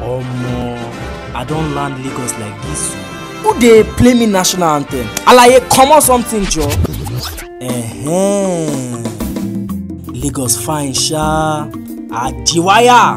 Omo, I don't land Lagos like this. Who dey play me national anthem? Alaye, comot something, Joe. Lagos fine, sha. Ajiwaya.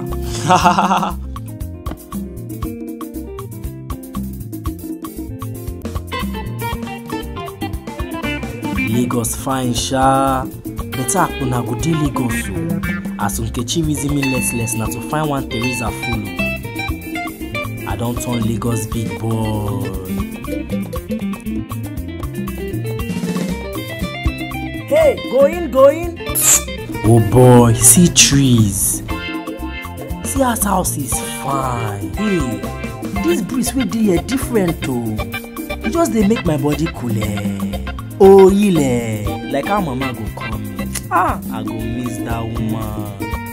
Lagos fine, sha. Better una go dey Lagos o. As Nkechi reason me less na to find one Teresa follow. I don't turn Lagos big boy. Hey, go in. Oh boy, see trees. See as house is fine. Hey, this breeze wey dey here different o. E just dey make my body cool. Oh, ile, like how mama go come. I go miss that woman.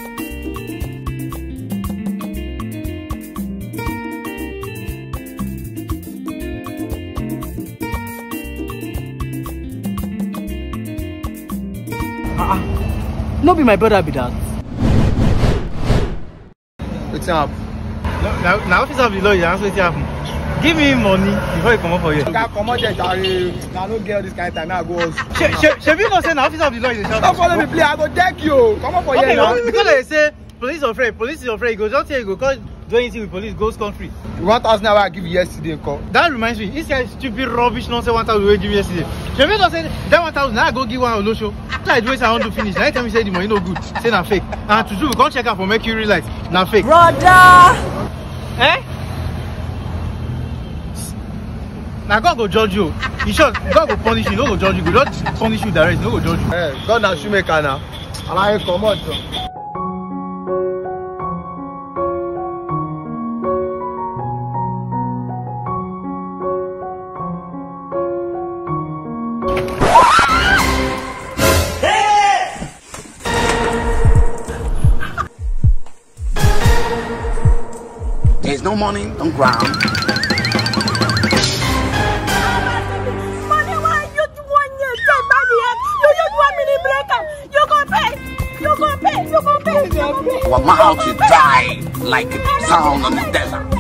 No be my brother be that. What's up? Now officer of the law, you answer happen. Give me money before you come up for here. Can't come out there, Charlie. Now no get this kind of time. Now go. Should we go say now officer of the law is don't follow me, please. I go take you. Come up for here now. Because they say police is afraid. Police is afraid. Go just say you go cause do anything with police goes country. 1,000 naira I give you yesterday, call. That reminds me. This guy stupid rubbish nonsense 1,000 we give you yesterday. Should we go say that 1,000 now I go give one on show. After I do it, I want to finish. Now tell me say the money no good. Say na fake. And to do we can't check out for Mercury light. Na fake. Brother. Now God go judge you. In short, God go punish you. No go judge you. Go just punish you direct. No go judge you. Hey, God na shoemaker now. And I come out. There's no money on ground. Our mouth is dry like a sound on the desert.